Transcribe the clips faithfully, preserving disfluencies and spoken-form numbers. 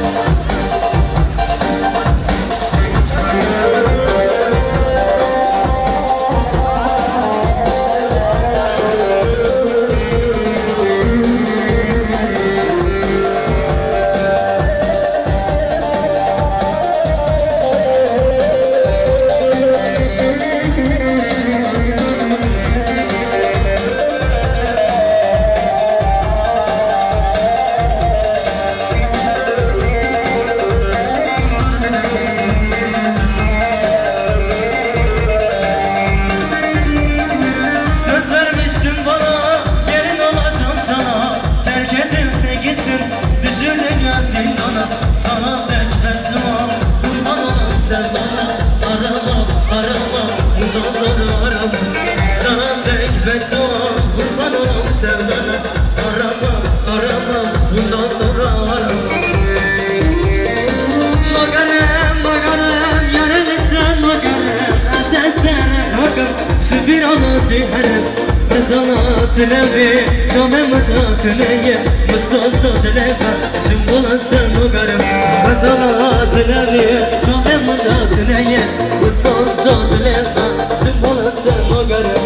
Tlevi, camem tatleye, mustazda dileka, şimbolatan ugarım. Kazala tlevi, camem tatleye, mustazda dileka, şimbolatan ugarım.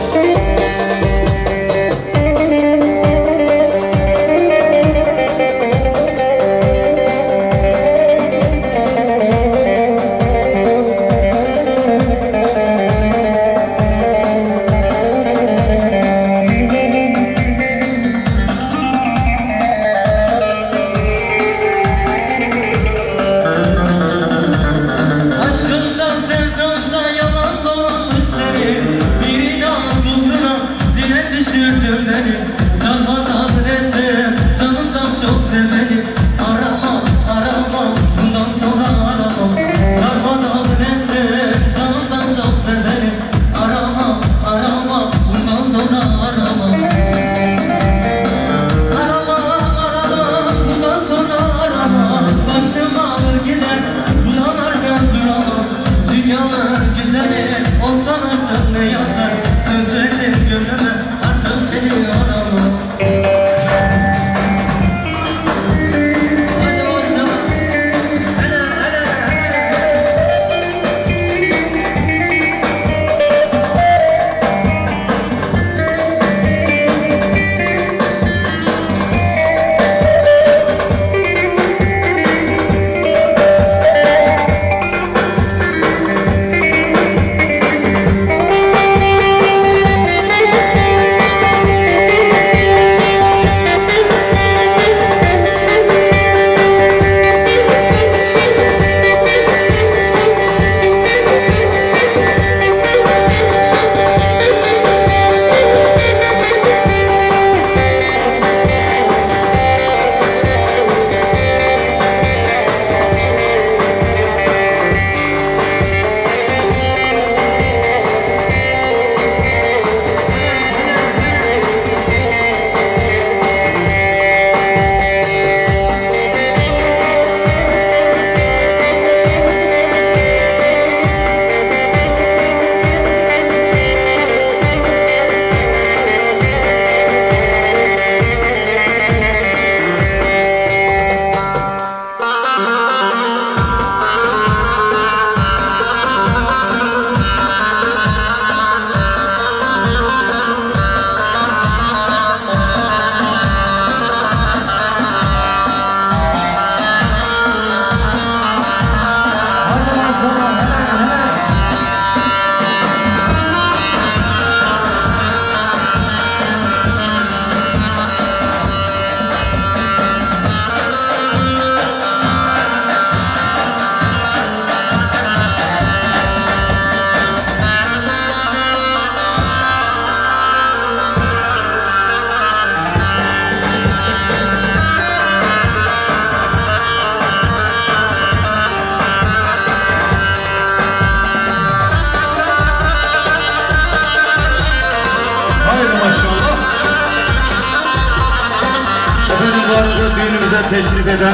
Teşrif eden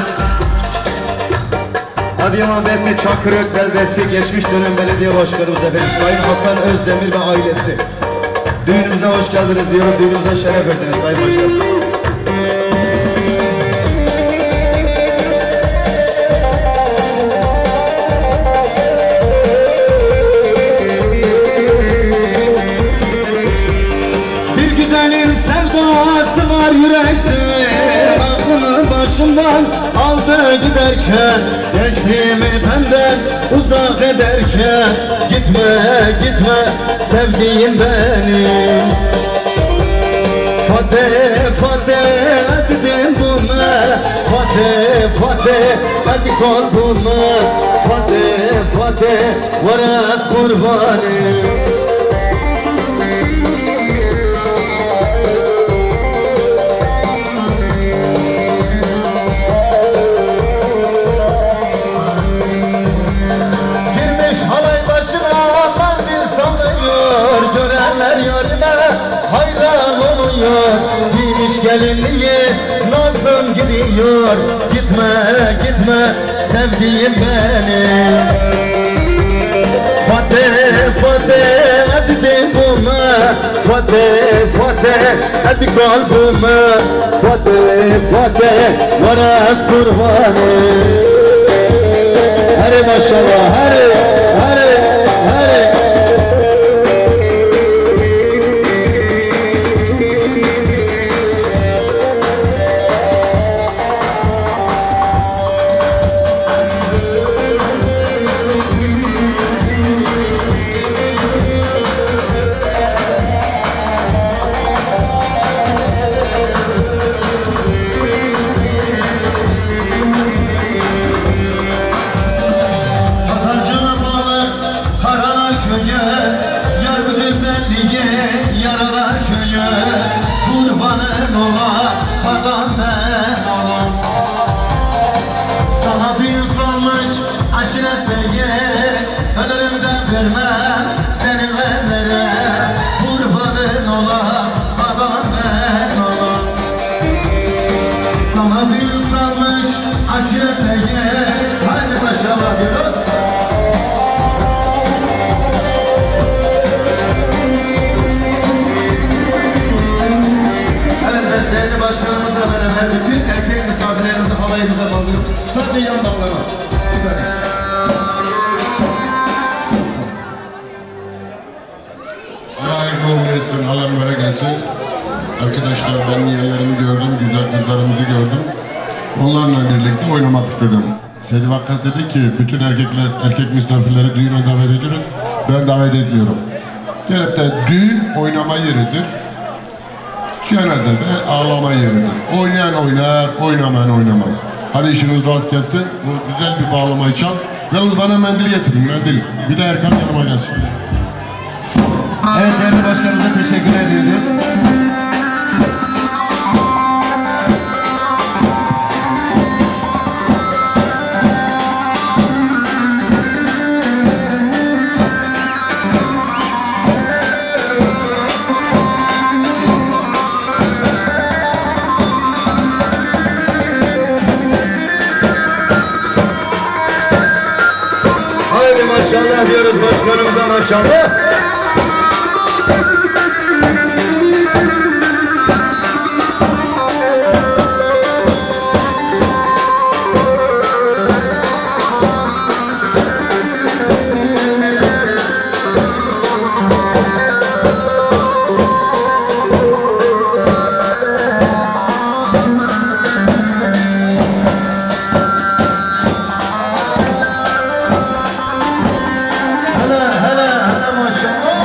Adıyaman Besne Çakırök Beldesi geçmiş dönem belediye başkanımız efendim Sayın Hasan Özdemir ve ailesi. Düğünümüze hoş geldiniz diyoruz, düğünümüze şeref verdiniz Sayın Başkanım. giderken, gençliğimi benden uzak ederken, gitme gitme sevdiğim benim. Fatih Fatih azizim bunlar, Fatih Fatih aziz kalbunlar, Fatih Fatih varas kurbanım. Giymiş gelinliği nazlım gidiyor, gitme gitme sevdiğim benim. Fatih Fatih azizim buna, Fatih Fatih aziz kalbime, Fatih Fatih varas kurbanı. Hadi maşallah, hadi hadi hadi. Sadece yan bağlama. Allah hayırlı etsin, halam böyle gelsin. Arkadaşlar ben yerlerimi gördüm, güzel kızlarımızı gördüm. Onlarla birlikte oynamak istedim. Sedi Vakkas dedi ki bütün erkekler, erkek misafirleri düğüne davet ediyoruz. Ben davet etmiyorum. Gelip de düğün oynama yeridir. Cenazede ağlama yeridir. Oynayan oynar, oynamayan oynamaz. Hadi işiniz rast gelsin. Bu güzel bir bağlamayı çal. Yalnız bana mendil getirin, mendil. Bir de Erkan yanıma gelsin. Evet değerli başkanımıza teşekkür ediyoruz. Maşallah diyoruz başkanımıza, maşallah. Hele hele hele maşallah.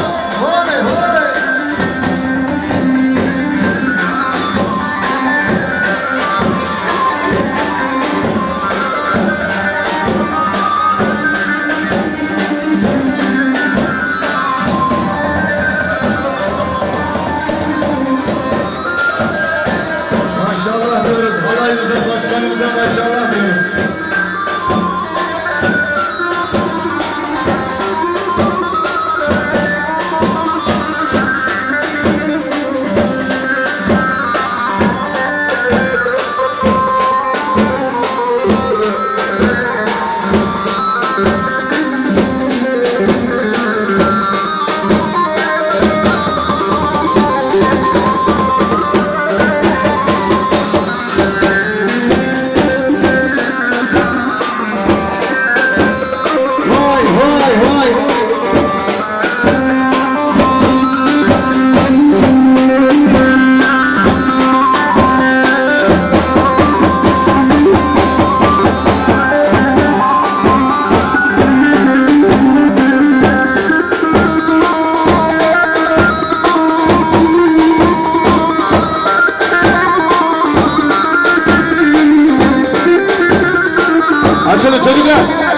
Açılın çocuklar.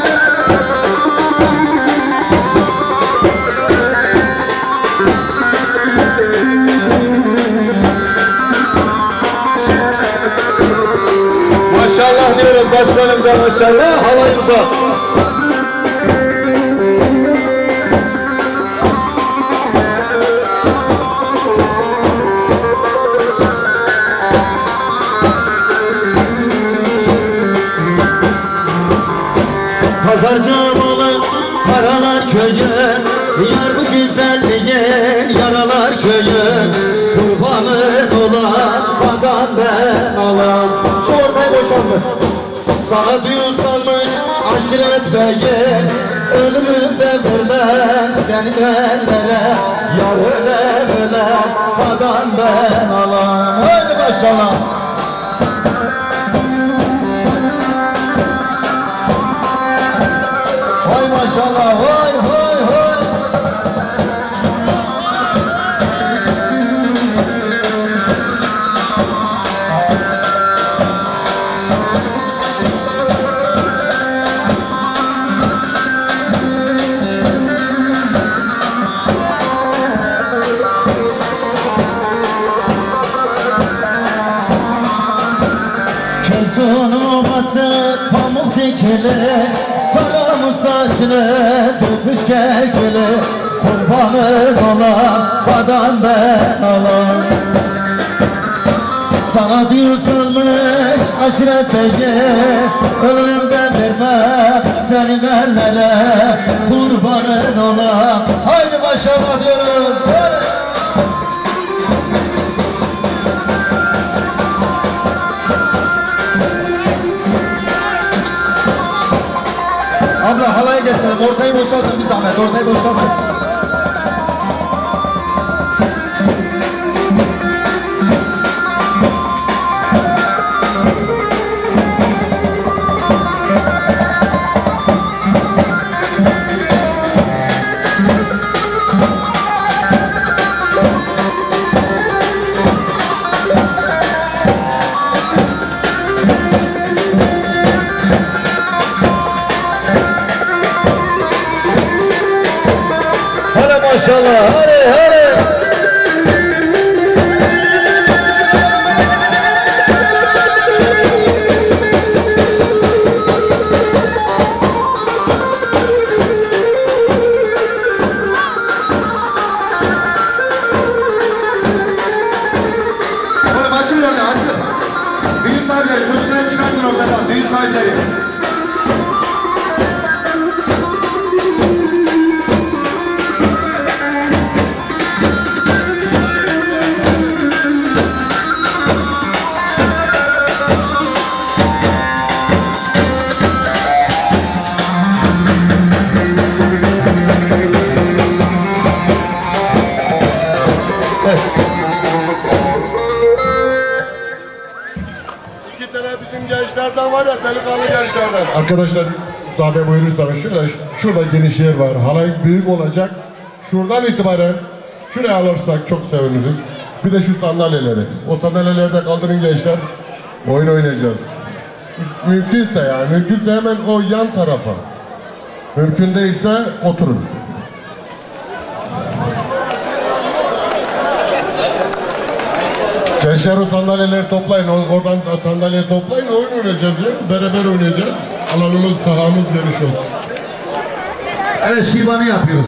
Maşallah diyoruz başkanımıza, maşallah halayımıza. Pazarcı malı paralar köyü, yar bu güzelliğin yaralar köyü. Kurbanın olan kadar ben alam. Şu ortayı boşaltır. Sana düğün salmış aşiret beyi, ölürüm de vermem seni ellere. Yar öle öle kadar ben alam. Haydi maşallah. Vay maşallah, vay vay vay. Közün obası pamuk dikili, paramı saçını dökmüş kekili. Kurbanın olan kadar ben alam. Sana düğün salmış aşiret beyi, ölürüm de vermem seni ellere. Kurbanın olan. Haydi maşallah diyoruz. Haydi. Abla halaya geçelim. Ortayı boşaltın bir zahmet. Ortayı boşaltın. Maşallah, hadi hadi. Oğlum açın orada, açın. Düğün sahipleri, çocukları çıkartın ortadan, düğün sahipleri. İki tane bizim gençlerden var ya, delikanlı gençlerden. Arkadaşlar müsaade buyurursanız şurada, şurada geniş yer var. Halay büyük olacak. Şuradan itibaren şuraya alırsak çok seviniriz. Bir de şu sandalyeleri. O sandalyelerde kaldırın gençler. Oyun oynayacağız. Mümkünse yani, mümkünse hemen o yan tarafa. Mümkün değilse oturun. Gençler o sandalyeleri toplayın, oradan sandalye toplayın, oyun oynayacağız ya. Beraber oynayacağız. Alanımız, sahamız geniş olsun. Evet, şivanı yapıyoruz.